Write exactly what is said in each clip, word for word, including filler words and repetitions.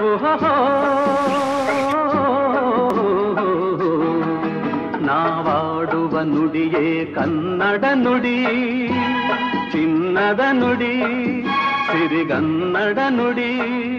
ನಾವಾಡುವ ನುಡಿಯೇ ಕನ್ನಡ ನುಡಿ, ಚಿನ್ನದ ನುಡಿ, ಸಿರಿಗನ್ನಡ ನುಡಿ.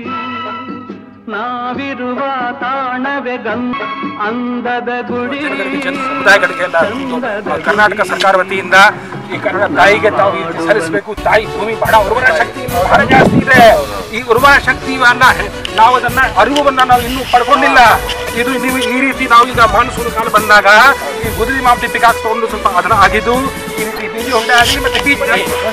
ನಾವಿರುವ ತಾಣವೇ ಗಂಧ ಅಂದದ ಗುಡಿ. ಸಮುದಾಯಗಳಿಗೆಲ್ಲ ಕರ್ನಾಟಕ ಸರ್ಕಾರ ವತಿಯಿಂದ ಈ ಕನ್ನಡ ತಾಯಿಗೆ ತಾವು ಸಲ್ಲಿಸಬೇಕು. ತಾಯಿ ಭೂಮಿ ಬಹಳ ಉರ್ವರ ಶಕ್ತಿ ಬಹಳ ಜಾಸ್ತಿ ಇದೆ. ಈ ಉರ್ವರ ಶಕ್ತಿಯನ್ನ ನಾವು ಅದನ್ನ ಅರಿವನ್ನ ನಾವು ಇನ್ನೂ ಪಡ್ಕೊಂಡಿಲ್ಲ. ಇದು ನೀವು ಈ ರೀತಿ ನಾವು ಈಗ ಮಾನ್ಸೂನ್ ಕಾಲ ಬಂದಾಗ ಈ ಗುದಿರಿ ಮಾಪಟಿ ಪಿಕಾಕ್ ತಗೊಂಡು ಸ್ವಲ್ಪ ಅದನ್ನ ಆಗಿದ್ದು ಈ ರೀತಿ ಬೀಜ ಹೊಂಡೆ ಆಗಲಿ ಮತ್ತೆ ಬೀಜ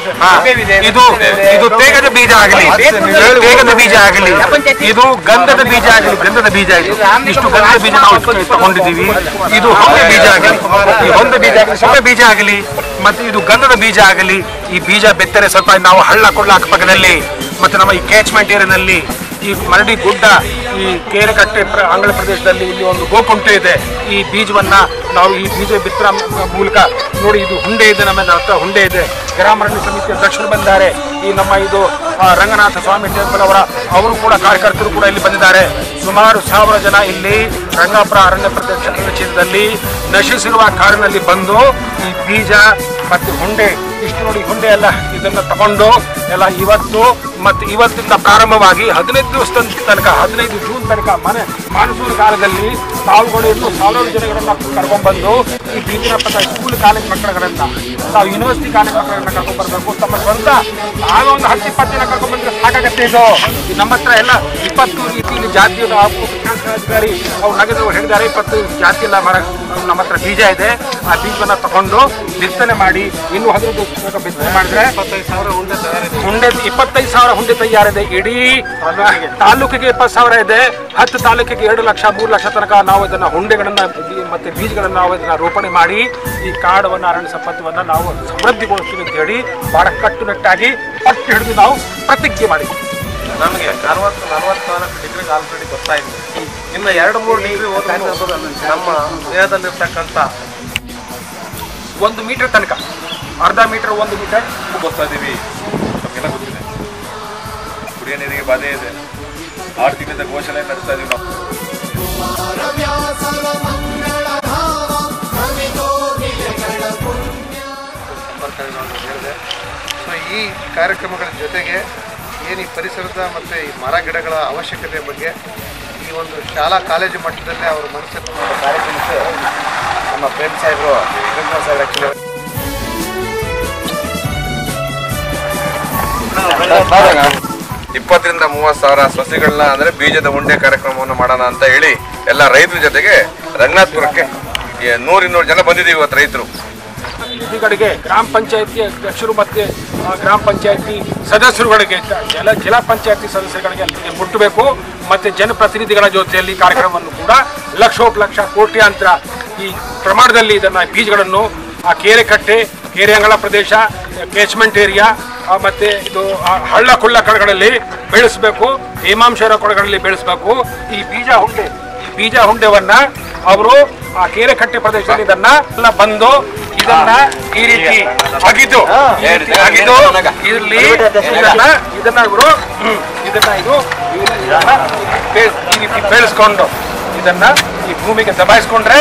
ಇದು ಇದು ತೇಗದ ಬೀಜ ಆಗಲಿ, ತೇಗದ ಬೀಜ ಆಗಲಿ, ಇದು ಗಂಧದ ಬೀಜ ಆಗಲಿ, ಗಂಧದ ಬೀಜ ಆಗಲಿ, ಇಷ್ಟು ಗಂಧದ ಬೀಜ ನಾವು ತಗೊಂಡಿದ್ದೀವಿ. ಇದು ಹೊಂಗೆ ಬೀಜ ಆಗಲಿ, ಈ ಹೊಂದ ಬೀಜ ಆಗಲಿ, ಸೊಪ್ಪೆ ಬೀಜ ಆಗಲಿ, ಮತ್ತೆ ಇದು ಗಂಧದ ಬೀಜ ಆಗಲಿ. ಈ ಬೀಜ ಬೆತ್ತರೆ ಸ್ವಲ್ಪ ನಾವು ಹಳ್ಳ ಕೊಳ್ಳ ಅಕ್ಕಪಕ್ಕದಲ್ಲಿ ಮತ್ತೆ ನಮ್ಮ ಈ ಕ್ಯಾಚ್ಮೆಂಟ್ ಏರಿಯಾನಲ್ಲಿ ಈ ಮರಡಿ ಗುಡ್ಡ ಈ ಕೇರಕಟ್ಟೆ ಅಂಗಳ ಪ್ರದೇಶದಲ್ಲಿ ಇಲ್ಲಿ ಒಂದು ಗೋಕುಂಟೆ ಇದೆ. ಈ ಬೀಜವನ್ನ ನಾವು ಈ ಬೀಜ ಬಿತ್ತರ ಮೂಲಕ ನೋಡಿ ಇದು ಹುಂಡೆ ಇದೆ, ನಮ್ಮ ಹತ್ರ ಹುಂಡೆ ಇದೆ. ಗ್ರಾಮಾರಣ್ಯ ಸಮಿತಿಯ ಅಧ್ಯಕ್ಷರು ಬಂದಿದ್ದಾರೆ. ಈ ನಮ್ಮ ಇದು ರಂಗನಾಥ ಸ್ವಾಮಿ ಟೆಂಪಲ್ ಅವರ ಅವರು ಕೂಡ ಕಾರ್ಯಕರ್ತರು ಕೂಡ ಇಲ್ಲಿ ಬಂದಿದ್ದಾರೆ. ಸುಮಾರು ಸಾವಿರ ಜನ ಇಲ್ಲಿ ರಂಗಾಪುರ ಅರಣ್ಯ ಪ್ರದೇಶ ಕ್ಷೇತ್ರದಲ್ಲಿ ನಶಿಸಿರುವ ಕಾಡಿನಲ್ಲಿ ಬಂದು ಈ ಬೀಜ ಮತ್ತು ಹುಂಡೆ ಇಷ್ಟು ನೋಡಿ ಹುಂಡೆ ಎಲ್ಲ ಇದನ್ನ ತಗೊಂಡು ಎಲ್ಲ ಇವತ್ತು ಮತ್ತು ಇವತ್ತಿಂದ ಪ್ರಾರಂಭವಾಗಿ ಹದಿನೈದು ದಿವಸದ ತನಕ ಹದಿನೈದು ಜೂನ್ ತನಕ ಮನೆ ಮಾನ್ಸೂನ್ ಕಾಲದಲ್ಲಿ ತಾವುಗಳು ಇನ್ನೂ ಸಾವಿರಾರು ಜನಗಳನ್ನ ಕರ್ಕೊಂಡ್ಬಂದು ಈ ಬೀಜಿನ ಪಥ ಸ್ಕೂಲ್ ಕಾಲೇಜ್ ಮಕ್ಕಳುಗಳನ್ನ ನಾವು ಯೂನಿವರ್ಸಿಟಿ ಕಾಲೇಜ್ ಮಕ್ಕಳನ್ನ ಕರ್ಕೊಂಡ್ಬರ್ಬೇಕು. ತಮ್ಮ ಸ್ವಂತ ಆಗ ಒಂದು ಹತ್ತು ಇಪ್ಪತ್ತು ಜನ ಕರ್ಕೊಂಡ್ಬಂದ್ರೆ ಸಾಕಾಗತ್ತೆ. ಇದು ನಮ್ಮ ಹತ್ರ ಎಲ್ಲ ಇಪ್ಪತ್ತು ರೀತಿಯಲ್ಲಿ ಜಾತಿ ಅಧಿಕಾರಿ ಅವ್ರು ನಗರದವ್ರು ಹೇಳಿದ್ದಾರೆ. ಇಪ್ಪತ್ತು ಜಾತಿ ಎಲ್ಲ ಮರ ನಮ್ಮ ಹತ್ರ ಬೀಜ ಇದೆ. ಆ ಬೀಜವನ್ನ ತಗೊಂಡು ಬಿತ್ತನೆ ಮಾಡಿ ಇನ್ನು ಹದಿನೈದು ದಿವಸ ಬಿತ್ತನೆ ಮಾಡಿದ್ರೆ ಇಪ್ಪತ್ತೈದು ಸಾವಿರ ಹುಂಡೆ ಹುಂಡೆ ಇಪ್ಪತ್ತೈದು ಸಾವಿರ ಹುಂಡೆ ತಯಾರಿದೆ. ಇಡೀ ತಾಲೂಕಿಗೆ ಇಪ್ಪತ್ತು ಸಾವಿರ ಇದೆ. ಹತ್ತು ತಾಲೂಕಿಗೆ ಎರಡು ಲಕ್ಷ ಮೂರು ಲಕ್ಷ ತನಕ ನಾವು ಇದನ್ನ ಹುಂಡೆಗಳನ್ನ ಮತ್ತೆ ಬೀಜಗಳನ್ನ ನಾವು ಇದನ್ನ ರೋಪಣೆ ಮಾಡಿ ಈ ಕಾಡವನ್ನ ಅರಣ್ಯ ಸಂಪತ್ತವನ್ನ ನಾವು ಸಮೃದ್ಧಿಗೊಳಿಸ್ತೀವಿ ಅಂತ ಹೇಳಿ ಬಹಳ ಕಟ್ಟುನಿಟ್ಟಾಗಿ ಪಟ್ಟು ಹಿಡಿದು ನಾವು ಪ್ರತಿಜ್ಞೆ ಮಾಡಿದ್ವಿ. ನಮಗೆ ಅರವತ್ತು ನಲವತ್ನಾಲ್ಕು ಡಿಗ್ರಿಗೆ ಆಲ್ರೆಡಿ ಬರ್ತಾ ಇದೆ. ಇನ್ನು ಎರಡು ಮೂರು ಡಿಗ್ರಿ ಹೋದ್ರೆ ನಮ್ಮ ದೇಹದಲ್ಲಿರ್ತಕ್ಕಂಥ ಒಂದು ಮೀಟರ್ ತನಕ ಅರ್ಧ ಮೀಟರ್ ಒಂದು ಮೀಟರ್ ಬರ್ತಾ ಇದ್ದೀವಿ. ನಮಗೆಲ್ಲ ಗೊತ್ತಿದೆ. ಕುಡಿಯೋ ನೀರಿಗೆ ಬಾಧೆ ಇದೆ. ಆರು ತಿಂಗಳಿಂದ ಘೋಷಣೆ ನಡೆಸ್ತಾ ಇದೀವಿ ನಾವು. ಸಂಪರ್ಕಗಳನ್ನು ಹೇಳಿದೆ. ಸೊ ಈ ಕಾರ್ಯಕ್ರಮಗಳ ಜೊತೆಗೆ ಏನು ಈ ಪರಿಸರದ ಮತ್ತು ಈ ಮರ ಗಿಡಗಳ ಅವಶ್ಯಕತೆ ಬಗ್ಗೆ ಈ ಒಂದು ಶಾಲಾ ಕಾಲೇಜು ಮಟ್ಟದಲ್ಲೇ ಅವರ ಮನಸ್ಸನ್ನು ಕಾರ್ಯಕ್ರಮಕ್ಕೆ ನಮ್ಮ ಪ್ರೇಮ್ ಸಾಹೇಬರು ಸಾಹೇಬ್ ಆ್ಯಕ್ಚುಲಿ ಇಪ್ಪತ್ತರಿಂದ ಮೂವತ್ತು ಸಾವಿರ ಸಸಿಗಳನ್ನ ಅಂದರೆ ಬೀಜದ ಉಂಡೆ ಕಾರ್ಯಕ್ರಮವನ್ನು ಮಾಡೋಣ ಅಂತ ಹೇಳಿ ಎಲ್ಲ ರೈತರ ಜೊತೆಗೆ ರಂಗನಾಥಪುರಕ್ಕೆ ನೂರು ಇನ್ನೂರು ಜನ ಬಂದಿದ್ದೀವಿ ಇವತ್ತು ರೈತರು. ಪ್ರತಿನಿಧಿಗಳಿಗೆ ಗ್ರಾಮ ಪಂಚಾಯತಿ ಅಧ್ಯಕ್ಷರು ಮತ್ತು ಗ್ರಾಮ ಪಂಚಾಯತಿ ಸದಸ್ಯರುಗಳಿಗೆ ಜಲ ಜಿಲ್ಲಾ ಪಂಚಾಯತಿ ಸದಸ್ಯರುಗಳಿಗೆ ಅಲ್ಲಿಗೆ ಮುಟ್ಟಬೇಕು. ಮತ್ತು ಜನಪ್ರತಿನಿಧಿಗಳ ಜೊತೆಯಲ್ಲಿ ಕಾರ್ಯಕ್ರಮವನ್ನು ಕೂಡ ಲಕ್ಷೋಪಲಕ್ಷ ಕೋಟ್ಯಾಂತರ ಈ ಪ್ರಮಾಣದಲ್ಲಿ ಇದನ್ನು ಬೀಜಗಳನ್ನು ಆ ಕೆರೆಕಟ್ಟೆ ಕೆರೆ ಅಂಗಳ ಪ್ರದೇಶ ಕ್ಯಾಚ್ಮೆಂಟ್ ಏರಿಯಾ ಮತ್ತು ಇದು ಹಳ್ಳ ಕೊಳ್ಳ ಕಡೆಗಳಲ್ಲಿ ಬೆಳೆಸಬೇಕು. ಹೇಮಾಂಶ ಇರೋ ಕಡೆಗಳಲ್ಲಿ ಬೆಳೆಸಬೇಕು. ಈ ಬೀಜ ಹುಂಡೆ ಈ ಬೀಜ ಹುಂಡೆವನ್ನು ಅವರು ಆ ಕೆರೆಕಟ್ಟೆ ಪ್ರದೇಶದಲ್ಲಿ ಇದನ್ನ ಎಲ್ಲ ಬಂದು ಇದನ್ನ ಈ ರೀತಿ ಅಗಿದು ಅಗಿದು ಇಲ್ಲಿ ಇದನ್ನ ಇದನ್ನ ಇವರು ಇದನ್ನ ಇದು ಈ ರೀತಿ ಬೆಳೆಸ್ಕೊಂಡು ಇದನ್ನ ಈ ಭೂಮಿಗೆ ದಬಾಯಿಸ್ಕೊಂಡ್ರೆ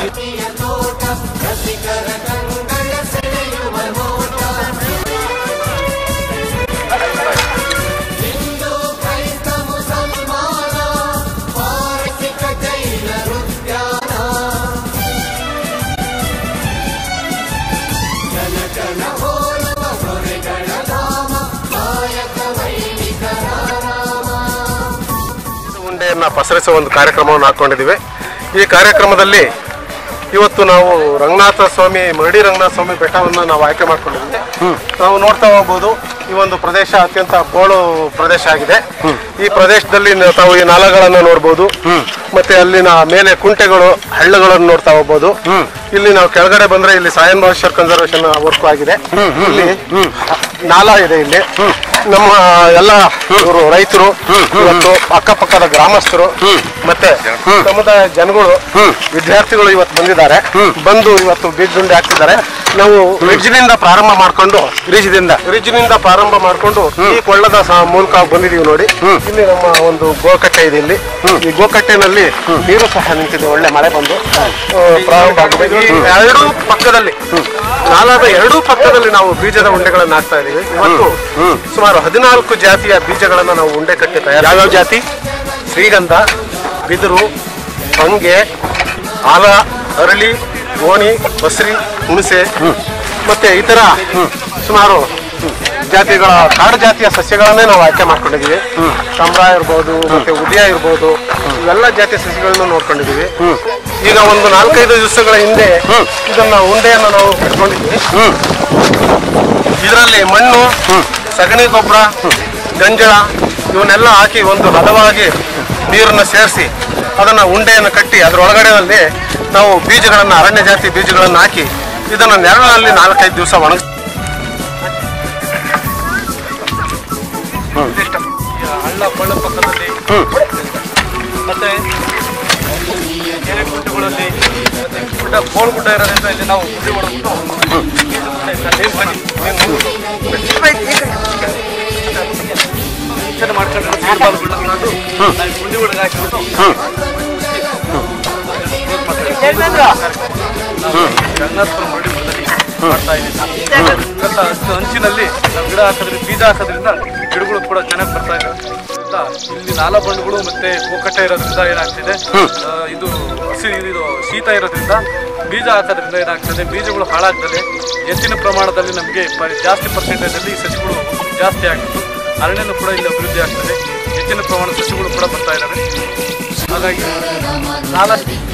ಪಸರಿಸುವ ಒಂದು ಕಾರ್ಯಕ್ರಮವನ್ನು ಹಾಕೊಂಡಿದ್ದೀವಿ. ಈ ಕಾರ್ಯಕ್ರಮದಲ್ಲಿ ಇವತ್ತು ನಾವು ರಂಗನಾಥ ಸ್ವಾಮಿ ಮರಡಿ ರಂಗನಾಥ ಸ್ವಾಮಿ ಬೆಟ್ಟವನ್ನು ನಾವು ಆಯ್ಕೆ ಮಾಡ್ಕೊಂಡಿದ್ದೀವಿ. ನಾವು ನೋಡ್ತಾ ಹೋಗ್ಬೋದು ಈ ಒಂದು ಪ್ರದೇಶ ಅತ್ಯಂತ ಬೋಳು ಪ್ರದೇಶ ಆಗಿದೆ. ಈ ಪ್ರದೇಶದಲ್ಲಿ ತಾವು ಈ ನಾಲಗಳನ್ನು ನೋಡ್ಬೋದು. ಮತ್ತೆ ಅಲ್ಲಿನ ಮೇಲೆ ಕುಂಟೆಗಳು ಹಳ್ಳಗಳನ್ನು ನೋಡ್ತಾ ಹೋಗ್ಬೋದು. ಇಲ್ಲಿ ನಾವು ಕೆಳಗಡೆ ಬಂದ್ರೆ ಇಲ್ಲಿ ಸಾಯನ್ ಮಹೇಶ್ವರ್ ಕನ್ಸರ್ವೇಷನ್ ವರ್ಕ್ ಆಗಿದೆ. ಇಲ್ಲಿ ನಾಲಾ ಇದೆ. ಇಲ್ಲಿ ನಮ್ಮ ಎಲ್ಲ ಇವರು ರೈತರು ಇವತ್ತು ಅಕ್ಕಪಕ್ಕದ ಗ್ರಾಮಸ್ಥರು ಮತ್ತೆ ಸಮುದಾಯ ಜನಗಳು ವಿದ್ಯಾರ್ಥಿಗಳು ಇವತ್ತು ಬಂದಿದ್ದಾರೆ. ಬಂದು ಇವತ್ತು ಬೀಜುಂಡೆ ಹಾಕ್ತಿದ್ದಾರೆ. ನಾವು ರಿಜ್ನಿಂದ ಪ್ರಾರಂಭ ಮಾಡ್ಕೊಂಡು ರಿಜ್ನಿಂದ ರಿಜ್ನಿಂದ ಪ್ರಾರಂಭ ಮಾಡ್ಕೊಂಡು ಈ ಕೊಳ್ಳದ ಮೂಲಕ ಬಂದಿದೀವಿ ನೋಡಿ. ಇಲ್ಲಿ ನಮ್ಮ ಒಂದು ಗೋಕಟ್ಟೆ ಇದೆ. ಇಲ್ಲಿ ಈ ಗೋಕಟ್ಟೆನಲ್ಲಿ ನೀರು ಸಹ ನಿಂತಿದೆ. ಒಳ್ಳೆ ಮಳೆ ಬಂದು ಪ್ರಾರಂಭ ಆಗಿದೆ. ಎರಡೂ ಪಕ್ಕದಲ್ಲಿ ನಾಲಾದ ಎರಡೂ ಪಕ್ಕದಲ್ಲಿ ನಾವು ಬೀಜದ ಉಂಡೆಗಳನ್ನು ಹಾಕ್ತಾ ಇದೀವಿ. ಇವತ್ತು ಸುಮಾರು ಹದಿನಾಲ್ಕು ಜಾತಿಯ ಬೀಜಗಳನ್ನು ನಾವು ಉಂಡೆ ಕಟ್ಟಿ ತಯಾರು. ಯಾವ್ಯಾವ ಜಾತಿ? ಶ್ರೀಗಂಧ, ಬಿದಿರು, ಹೊಂಗೆ, ಆಲ, ಅರಳಿ, ಗೋಣಿ, ಬಸ್ರಿ, ಹುಣಸೆ ಮತ್ತೆ ಇತರ ಸುಮಾರು ಜಾತಿಗಳ ಕಾಡು ಜಾತಿಯ ಸಸ್ಯಗಳನ್ನೇ ನಾವು ಆಯ್ಕೆ ಮಾಡ್ಕೊಂಡಿದೀವಿ. ಕಂಬಳ ಇರ್ಬೋದು, ಮತ್ತೆ ಉದಯ ಇರ್ಬೋದು, ಇವೆಲ್ಲ ಜಾತಿಯ ಸಸ್ಯಗಳನ್ನು ನೋಡ್ಕೊಂಡಿದೀವಿ. ಈಗ ಒಂದು ನಾಲ್ಕೈದು ದಿವಸಗಳ ಹಿಂದೆ ಇದನ್ನ ಉಂಡೆಯನ್ನು ನಾವು ಕಟ್ಕೊಂಡಿದ್ವಿ. ಇದರಲ್ಲಿ ಮಣ್ಣು, ಸಗಣಿ ಗೊಬ್ಬರ, ಗಂಜಳ ಇವನ್ನೆಲ್ಲ ಹಾಕಿ ಒಂದು ಹದವಾಗಿ ನೀರನ್ನು ಸೇರಿಸಿ ಅದನ್ನ ಉಂಡೆಯನ್ನು ಕಟ್ಟಿ ಅದರೊಳಗಡೆಯಲ್ಲಿ ನಾವು ಬೀಜಗಳನ್ನು ಅರಣ್ಯ ಜಾತಿ ಬೀಜಗಳನ್ನು ಹಾಕಿ ಇದನ್ನು ನೆರಳಿನಲ್ಲಿ ನಾಲ್ಕೈದು ದಿವಸ ಒಣಗಿಸಿ ಹಳ್ಳ ಕೊಳ್ಳ ಪಕ್ಕದಲ್ಲಿ ಮತ್ತೆ ಕೆರೆ ಗುಡ್ಡಗಳಲ್ಲಿ ಮತ್ತೆ ಗುಡ್ಡ ಬೋಳ್ ಗುಡ್ಡ ಇರೋದ್ರಿಂದ ಇಲ್ಲಿ ನಾವು ಗುಡ್ಡೆ ಹೊಡೆದ್ಬಿಟ್ಟು ಮಾಡ್ಕೊಂಡು ಗುಂಡಿ ಒಳಗೆ ಹಾಕಿಬಿಟ್ಟು ರಂಗನಾಥಪುರ ಮರಡಿ ಮಾಡ್ತಾ ಇದ್ದೀವಿ. ಅಂಚಿನಲ್ಲಿ ನಾವು ಗಿಡ ಹಾಕೋದ್ರಿಂದ ಬೀಜ ಹಾಕೋದ್ರಿಂದ ಗಿಡಗಳು ಕೂಡ ಚೆನ್ನಾಗಿ ಬರ್ತಾ ಇದೆ. ಇಲ್ಲಿ ನಾಲ ಬಂಡುಗಳು ಮತ್ತೆ ಗೋಕಟ್ಟೆ ಇರೋದ್ರಿಂದ ಏನಾಗ್ತಿದೆ, ಇದು ಹಸಿ ಇದು ಶೀತ ಇರೋದ್ರಿಂದ ಬೀಜ ಹಾಕೋದ್ರಿಂದ ಏನಾಗ್ತದೆ, ಬೀಜಗಳು ಹಾಳಾಗ್ತದೆ. ಹೆಚ್ಚಿನ ಪ್ರಮಾಣದಲ್ಲಿ ನಮಗೆ ಜಾಸ್ತಿ ಪರ್ಸೆಂಟೇಜಲ್ಲಿ ಸಸಿಗಳು ಜಾಸ್ತಿ ಆಗ್ತದೆ. ಅರಣ್ಯನೂ ಕೂಡ ಇಲ್ಲಿ ಅಭಿವೃದ್ಧಿ ಆಗ್ತದೆ. ಹೆಚ್ಚಿನ ಪ್ರಮಾಣದ ಸಸಿಗಳು ಕೂಡ ಬರ್ತಾ ಇದ್ದಾವೆ. ಹಾಗಾಗಿ ನಾಲ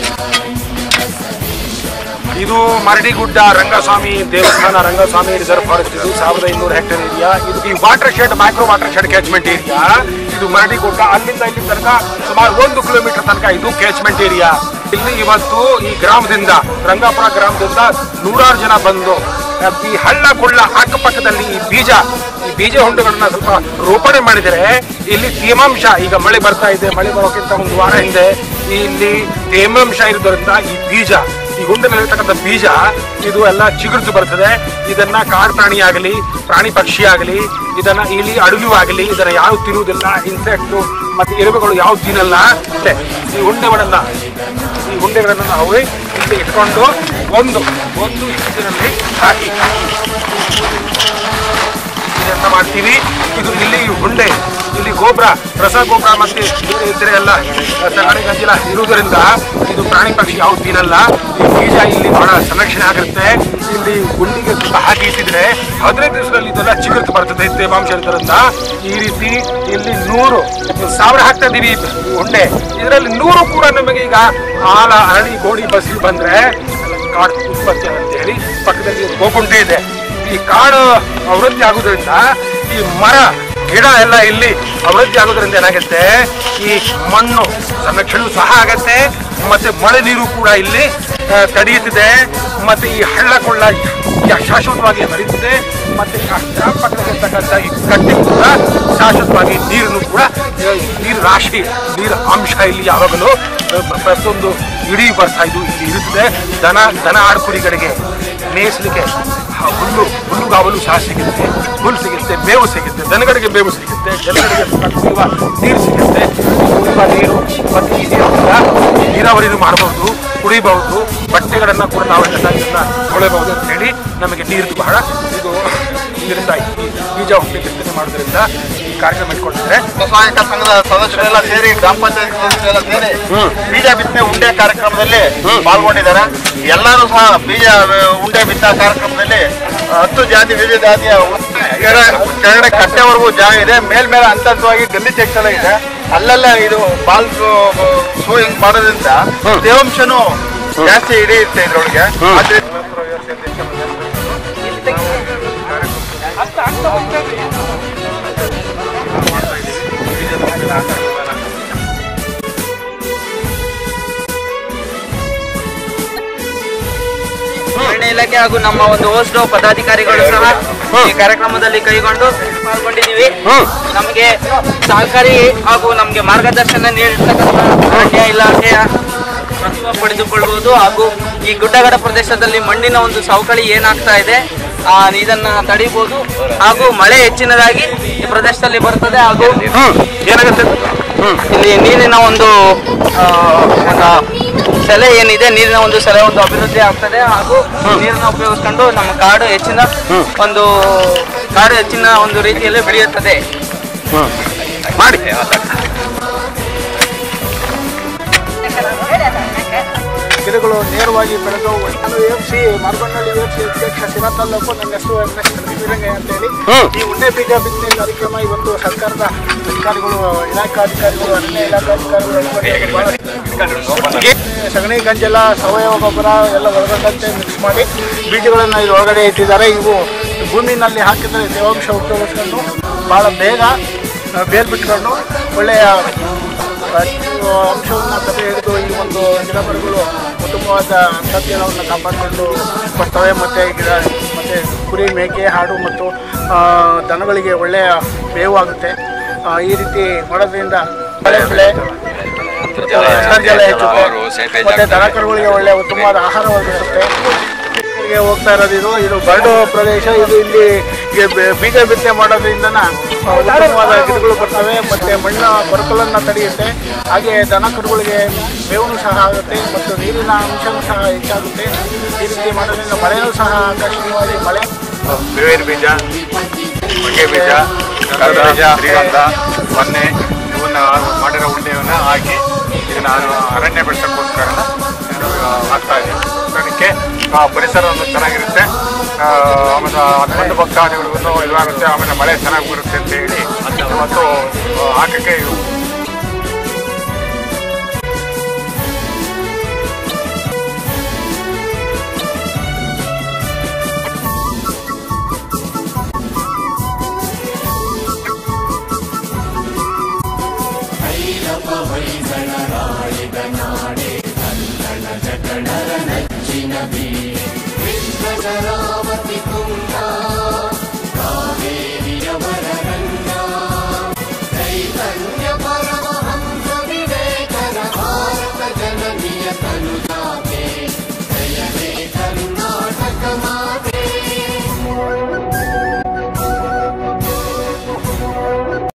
ಇದು ಮರಡಿಗುಡ್ಡ ರಂಗಸ್ವಾಮಿ ದೇವಸ್ಥಾನ, ರಂಗಸ್ವಾಮಿ ರಿಸರ್ವ್ ಫಾರೆಸ್ಟ್. ಇದು ಸಾವಿರದ ಇನ್ನೂರು ಹೆಕ್ಟೇರ್ ಏರಿಯಾ. ಇದು ಈ watershed, micro watershed catchment area. ಇದು ಮರಡಿಗುಡ್ಡ ಅಲ್ಲಿಂದ ಇಲ್ಲಿ ತನಕ ಸುಮಾರು ಒಂದು ಕಿಲೋಮೀಟರ್ ತನಕ ಇದು ಕ್ಯಾಚ್ಮೆಂಟ್ ಏರಿಯಾ. ಇಲ್ಲಿ ಇವತ್ತು ಈ ಗ್ರಾಮದಿಂದ, ರಂಗಾಪುರ ಗ್ರಾಮದಿಂದ ನೂರಾರು ಜನ ಬಂದು ಈ ಹಳ್ಳ ಕೊಳ್ಳ ಅಕ್ಕಪಕ್ಕದಲ್ಲಿ ಈ ಬೀಜ ಈ ಬೀಜ ಹೊಂಡಗಳನ್ನ ಸ್ವಲ್ಪ ರೋಪಣೆ ಮಾಡಿದರೆ ಇಲ್ಲಿ ತೇಮಾಂಶ, ಈಗ ಮಳೆ ಬರ್ತಾ ಇದೆ, ಮಳೆ ಬರೋಕ್ಕಿಂತ ಒಂದು ವಾರ ಹಿಂದೆ ಇಲ್ಲಿ ತೇಮಾಂಶ ಇರೋದ್ರಿಂದ ಈ ಬೀಜ ಈ ಗುಂಡಿನಲ್ಲಿರ್ತಕ್ಕಂಥ ಬೀಜ ಇದು ಎಲ್ಲ ಚಿಗುರ್ತು ಬರ್ತದೆ. ಇದನ್ನ ಕಾಡು ಪ್ರಾಣಿ ಆಗಲಿ ಪ್ರಾಣಿ ಪಕ್ಷಿ ಆಗಲಿ ಇದನ್ನ ಇಲ್ಲಿ ಅಡಲು ಆಗಲಿ ಇದನ್ನ ಯಾವ ತಿನ್ನುವುದಿಲ್ಲ. ಇನ್ಸೆಕ್ಟು ಮತ್ತೆ ಇರುವೆಗಳು ಯಾವ ತಿನ್ನಲ್ಲ. ಈ ಉಂಡೆಗಳನ್ನ ಈ ಉಂಡೆಗಳನ್ನ ನಾವು ಇಲ್ಲಿ ಇಟ್ಕೊಂಡು ಒಂದು ಒಂದು ಇದರಲ್ಲಿ ಹಾಕಿ ಇದನ್ನ ಮಾಡ್ತೀವಿ. ಇದು ಇಲ್ಲಿ ಉಂಡೆ, ಇಲ್ಲಿ ಗೊಬ್ಬರ, ರಸ ಗೊಬ್ಬರ ಮತ್ತೆ ಇದ್ರೆ ಎಲ್ಲ ಸಗಣಿ ಗಂಜಿಲ ಇರುವುದರಿಂದ ಇದು ಪ್ರಾಣಿ ಪಕ್ಷಿ ಯಾವ ತಿನ್ನಲ್ಲ. ಈ ಬೀಜ ಇಲ್ಲಿ ಬಹಳ ಸಂರಕ್ಷಣೆ ಆಗಿರುತ್ತೆ. ಇಲ್ಲಿ ಗುಂಡಿಗೆ ಸ್ವಲ್ಪ ಹಾಕಿ ಇಟ್ಟಿದ್ರೆ ಹದಿನೈದು ದಿವಸದಲ್ಲಿ ಇದೆಲ್ಲ ಚಿಗುರ್ತು ಬರ್ತದೆ ತೇವಾಂಶ ಇರೋದ್ರಿಂದ. ಈ ರೀತಿ ಇಲ್ಲಿ ನೂರು ಸಾವಿರ ಹಾಕ್ತಾ ಇದೀವಿ ಉಂಡೆ. ಇದರಲ್ಲಿ ನೂರು ಕೂಡ ನಮಗೆ ಈಗ ಆಲ, ಅರಳಿ, ಗೋಡಿ, ಬಸ್ರಿ ಬಂದ್ರೆ ಕಾಡು ಉತ್ಪತ್ತಿ ಅಂತ ಹೇಳಿ ಪಕ್ಕದಲ್ಲಿ ಗೋಕುಂಟೆ ಇದೆ. ಈ ಕಾಡು ಅಭಿವೃದ್ಧಿ ಆಗೋದ್ರಿಂದ ಈ ಮರ ಗಿಡ ಎಲ್ಲ ಇಲ್ಲಿ ಅಭಿವೃದ್ಧಿ ಆಗೋದ್ರಿಂದ ಏನಾಗುತ್ತೆ, ಈ ಮಣ್ಣು ಸಂರಕ್ಷಣೆ ಸಹ ಆಗತ್ತೆ. ಮತ್ತೆ ಮಳೆ ನೀರು ಕೂಡ ಇಲ್ಲಿ ತಡೆಯುತ್ತಿದೆ. ಮತ್ತೆ ಈ ಹಳ್ಳ ಕೊಳ್ಳ ಶಾಶ್ವತವಾಗಿ ಹರಿಯುತ್ತದೆ. ಮತ್ತೆ ಪಕ್ಕದಲ್ಲಿರ್ತಕ್ಕಂಥ ಈ ಕಟ್ಟೆ ಕೂಡ ಶಾಶ್ವತವಾಗಿ ನೀರನ್ನು ಕೂಡ ನೀರು ರಾಶಿ ನೀರು ಅಂಶ ಇಲ್ಲಿ ಯಾವಾಗಲೂ ಪ್ರತಿಯೊಂದು ಇಡೀ ವರ್ಷ ಇದು ಇಲ್ಲಿ ಇರುತ್ತದೆ. ದನ ದನ ಆಡುಕುರಿಗಳಿಗೆ ಮೇಯಿಸಲಿಕ್ಕೆ ಹುಲ್ಲು ಹುಲ್ಲುಗಾವಲು ಸಹ ಸಿಗುತ್ತೆ, ಹುಲ್ಲು ಸಿಗುತ್ತೆ, ಮೇವು ಸಿಗುತ್ತೆ, ದನಗಳಿಗೆ ಮೇವು ಸಿಗುತ್ತೆ, ಜನಗಳಿಗೆ ಕುಡಿಯುವ ನೀರು ಸಿಗುತ್ತೆ. ಕುಡಿಯುವ ನೀರು ಮತ್ತು ಈ ನೀರನ್ನ ನೀರಾವರಿ ಮಾಡಬಹುದು, ಕುಡಿಯಬಹುದು, ಬಟ್ಟೆಗಳನ್ನು ಕೂಡ ನಾವು ಇದನ್ನ ತೊಳೆಯಬಹುದು ಅಂತ ಹೇಳಿ ನಮಗೆ ನೀರು ಬಹಳ ಇದು ಇದರಿಂದ ಬೀಜ ಹುಟ್ಟಿ ಬಿತ್ತನೆ ಮಾಡೋದ್ರಿಂದ ಈ ಕಾರ್ಯಕ್ರಮ ಇಟ್ಕೊಂಡಿದ್ದಾರೆ. ಸ್ವಸಹಾಯಕ ಸಂಘದ ಸದಸ್ಯರೆಲ್ಲ ಸೇರಿ ಗ್ರಾಮ ಪಂಚಾಯತ್ ಸದಸ್ಯರೆಲ್ಲ ಸೇರಿ ಬೀಜ ಬಿತ್ತನೆ ಉಂಡೆ ಕಾರ್ಯಕ್ರಮದಲ್ಲಿ ಪಾಲ್ಗೊಂಡಿದ್ದಾರೆ. ಎಲ್ಲರೂ ಸಹ ಬೀಜ ಉಂಡೆ ಬಿತ್ತನೆ ಕಾರ್ಯಕ್ರಮದಲ್ಲಿ ಹತ್ತು ಜಾತಿ ವಿವಿಧ ಜಾತಿಯ ಕೆಳಗಡೆ ಕಟ್ಟೆವರೆಗೂ ಜಾಗ ಇದೆ. ಮೇಲ್ಮೇಲೆ ಹಂತ ಹಂತವಾಗಿ ಗಲ್ಲಿ ಚೆಕ್ ಎಲ್ಲ ಇದೆ. ಅಲ್ಲೆಲ್ಲ ಇದು ಬಾಲ್ ಸೋಯಿಂಗ್ ಮಾಡೋದ್ರಿಂದ ತೇವಾಂಶನೂ ಜಾಸ್ತಿ ಹಿಡಿಯುತ್ತೆ ಇದ್ರೊಳಗೆ. ಇಲಾಖೆ ಹಾಗೂ ನಮ್ಮ ಒಂದು ಹೋಸ್ಟ್ ಪದಾಧಿಕಾರಿಗಳು ಸಹ ಈ ಕಾರ್ಯಕ್ರಮದಲ್ಲಿ ಕೈಗೊಂಡು ಪಾಲ್ಗೊಂಡಿದ್ದೀವಿ. ನಮಗೆ ಸಹಕಾರಿ ಹಾಗೂ ನಮಗೆ ಮಾರ್ಗದರ್ಶನ ನೀಡಿರ್ತಕ್ಕಂಥ ಅರಣ್ಯ ಇಲಾಖೆಯ ಪ್ರತಿಭೆ ಪಡೆದುಕೊಳ್ಳುವುದು ಹಾಗೂ ಈ ಗುಡ್ಡಗಾಡ ಪ್ರದೇಶದಲ್ಲಿ ಮಣ್ಣಿನ ಒಂದು ಸವಕಳಿ ಏನಾಗ್ತಾ ಇದೆ ಇದನ್ನ ತಡಿಬಹುದು ಹಾಗೂ ಮಳೆ ಹೆಚ್ಚಿನದಾಗಿ ಈ ಪ್ರದೇಶದಲ್ಲಿ ಬರ್ತದೆ ಹಾಗೂ ಏನಾಗುತ್ತೆ ಇಲ್ಲಿ ನೀರಿನ ಒಂದು ಸೆಲೆ ಏನಿದೆ ನೀರಿನ ಒಂದು ಸೆಲೆ ಒಂದು ಅಭಿವೃದ್ಧಿ ಆಗ್ತದೆ ಹಾಗೂ ನೀರನ್ನು ಉಪಯೋಗಿಸ್ಕೊಂಡು ನಮ್ಮ ಕಾಡು ಹೆಚ್ಚಿನ ಒಂದು ಕಾಡು ಹೆಚ್ಚಿನ ಒಂದು ರೀತಿಯಲ್ಲಿ ಬೆಳೆಯುತ್ತದೆ ಮಾಡಿ. ಗಿಡಗಳು ನೇರವಾಗಿ ಬೆಳೆದು ನಾನು F C Margondahalli F C ಅಧ್ಯಕ್ಷ ಶಿರಾ ತಾಲೂಕು ನನ್ನ ಹೆಸರು ವೀರಂಗಯ್ಯ ಅಂತೇಳಿ ಈ ಉಂಡೆ ಬೀಜ ಬಿತ್ತನೆ ಕಾರ್ಯಕ್ರಮ ಇವತ್ತು ಸರ್ಕಾರದ ಅಧಿಕಾರಿಗಳು ಇಲಾಖಾಧಿಕಾರಿಗಳು ಅರಣ್ಯ ಇಲಾಖಾಧಿಕಾರಿಗಳು ಸಗಣಿ ಗಂಜಲ ಸಾವಯವ ಗೊಬ್ಬರ ಎಲ್ಲ ಒಳಗೊಂಡಂತೆ ಮಿಕ್ಸ್ ಮಾಡಿ ಬೀಜಗಳನ್ನು ಇದು ಒಳಗಡೆ ಇಟ್ಟಿದ್ದಾರೆ. ಇವು ಭೂಮಿನಲ್ಲಿ ಹಾಕಿದರೆ ತೇವಾಂಶ ಉಪಯೋಗಿಸ್ಕೊಂಡು ಭಾಳ ಬೇಗ ಬೇರು ಬಿಟ್ಕೊಂಡು ಒಳ್ಳೆಯ ಅಂಶವನ್ನು ತಡೆ ಹಿಡಿದು ಈ ಒಂದು ಗಿಡಮರಗಳು ಉತ್ತಮವಾದ ಅಂತರ್ಜಲವನ್ನು ಕಾಪಾಡಿಕೊಂಡು ಬರ್ತವೆ. ಮತ್ತು ಗಿಡ ಮತ್ತು ಕುರಿ ಮೇಕೆ ಹಾಡು ಮತ್ತು ದನಗಳಿಗೆ ಒಳ್ಳೆಯ ಬೇವು ಆಗುತ್ತೆ. ಈ ರೀತಿ ಮಾಡೋದ್ರಿಂದ ಮಳೆ ಬೆಳೆ ಅಂತರ್ಜಲ ಹೆಚ್ಚುತ್ತೆ ಮತ್ತು ದನಕರುಗಳಿಗೆ ಒಳ್ಳೆಯ ಉತ್ತಮವಾದ ಆಹಾರವಾಗಿರುತ್ತೆ. ಹೋಗ್ತಾ ಇರೋದು ಇದು ಇದು ಬರಡು ಪ್ರದೇಶ. ಇದು ಇಲ್ಲಿ ಬೀಜ ಬಿತ್ತನೆ ಮಾಡೋದ್ರಿಂದ ಉತ್ತಮವಾದ ಗಿಡಗಳು ಬರ್ತವೆ ಮತ್ತು ಮಣ್ಣಿನ ಬರಕಲನ್ನು ತಡೆಯುತ್ತೆ. ಹಾಗೆ ದನ ಕರುಗಳಿಗೆ ಬೇವು ಸಹ ಆಗುತ್ತೆ ಮತ್ತು ನೀರಿನ ಅಂಶವೂ ಸಹ ಹೆಚ್ಚಾಗುತ್ತೆ. ಈ ರೀತಿ ಮಾಡೋದ್ರಿಂದ ಮಳೆಯೂ ಸಹ ಆಕರ್ಷಣೀಯವಾಗಿ ಮಳೆ ಬೇವಿನ ಬೀಜ, ಹೊಗೆ ಬೀಜ, ಕರದ ಬೀಜ, ಶ್ರೀಗಂಧ, ಮೊನ್ನೆ ಇವನ್ನ ಮಾಡಿರೋ ಉಂಡೆಯನ್ನು ಹಾಕಿ ಇದನ್ನು ಅರಣ್ಯ ಬೆಳೆಸೋಕ್ಕೋಸ್ಕರ ಆಗ್ತಾ ಇದೆ. ಅದಕ್ಕೆ ಪರಿಸರವನ್ನು ಚೆನ್ನಾಗಿರುತ್ತೆ. ಆಮೇಲೆ ಹನ್ನೊಂದು ಭಕ್ತಾದಿಗಳಿಗೂ ಇದಾಗುತ್ತೆ. ಆಮೇಲೆ ಮಳೆ ಚೆನ್ನಾಗಿ ಬರುತ್ತೆ ಅಂತ ಹೇಳಿ ಮತ್ತು ಹಾಕಕ್ಕೆ ಜಗಳರ ನಚ್ಚಿನ ಬೀ